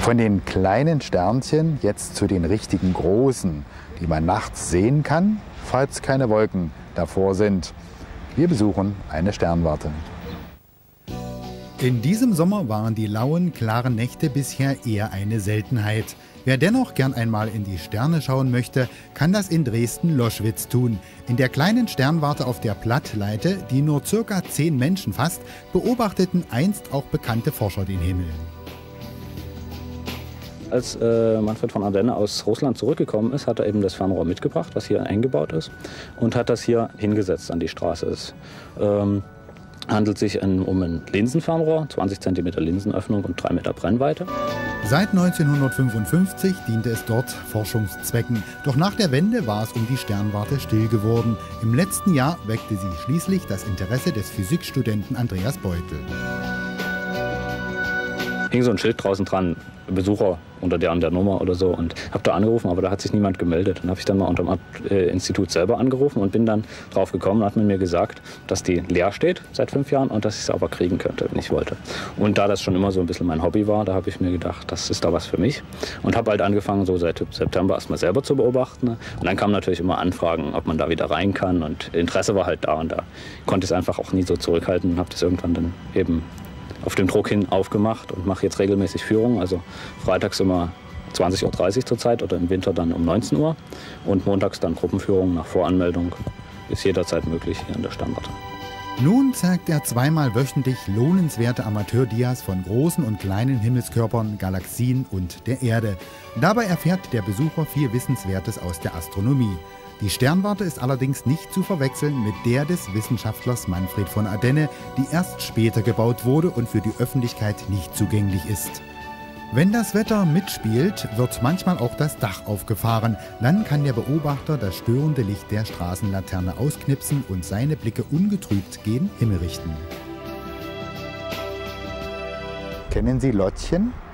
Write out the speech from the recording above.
Von den kleinen Sternchen jetzt zu den richtigen großen, die man nachts sehen kann, falls keine Wolken davor sind. Wir besuchen eine Sternwarte. In diesem Sommer waren die lauen, klaren Nächte bisher eher eine Seltenheit. Wer dennoch gern einmal in die Sterne schauen möchte, kann das in Dresden-Loschwitz tun. In der kleinen Sternwarte auf der Plattleite, die nur ca. 10 Menschen fasst, beobachteten einst auch bekannte Forscher den Himmel. Als Manfred von Ardenne aus Russland zurückgekommen ist, hat er eben das Fernrohr mitgebracht, was hier eingebaut ist, und hat das hier hingesetzt an die Straße. Es handelt sich um ein Linsenfernrohr, 20 cm Linsenöffnung und 3 Meter Brennweite. Seit 1955 diente es dort Forschungszwecken. Doch nach der Wende war es um die Sternwarte still geworden. Im letzten Jahr weckte sie schließlich das Interesse des Physikstudenten Andreas Beutel. Hing so ein Schild draußen dran, Besucher unter der und der Nummer oder so, und habe da angerufen, aber da hat sich niemand gemeldet. Dann habe ich dann mal unter dem Institut selber angerufen und bin dann drauf gekommen und hat man mir gesagt, dass die leer steht seit 5 Jahren und dass ich sie aber kriegen könnte, wenn ich wollte. Und da das schon immer so ein bisschen mein Hobby war, da habe ich mir gedacht, das ist da was für mich, und habe halt angefangen, so seit September erstmal selber zu beobachten. Und dann kamen natürlich immer Anfragen, ob man da wieder rein kann, und Interesse war halt da, und da konnte ich es einfach auch nie so zurückhalten und habe das irgendwann dann eben auf dem Druck hin aufgemacht und mache jetzt regelmäßig Führungen. Also freitags immer 20:30 Uhr zurzeit oder im Winter dann um 19 Uhr und montags dann Gruppenführungen nach Voranmeldung. Ist jederzeit möglich hier an der Sternwarte. Nun zeigt er zweimal wöchentlich lohnenswerte Amateurdias von großen und kleinen Himmelskörpern, Galaxien und der Erde. Dabei erfährt der Besucher viel Wissenswertes aus der Astronomie. Die Sternwarte ist allerdings nicht zu verwechseln mit der des Wissenschaftlers Manfred von Ardenne, die erst später gebaut wurde und für die Öffentlichkeit nicht zugänglich ist. Wenn das Wetter mitspielt, wird manchmal auch das Dach aufgefahren. Dann kann der Beobachter das störende Licht der Straßenlaterne ausknipsen und seine Blicke ungetrübt gen Himmel richten. Kennen Sie Lottchen?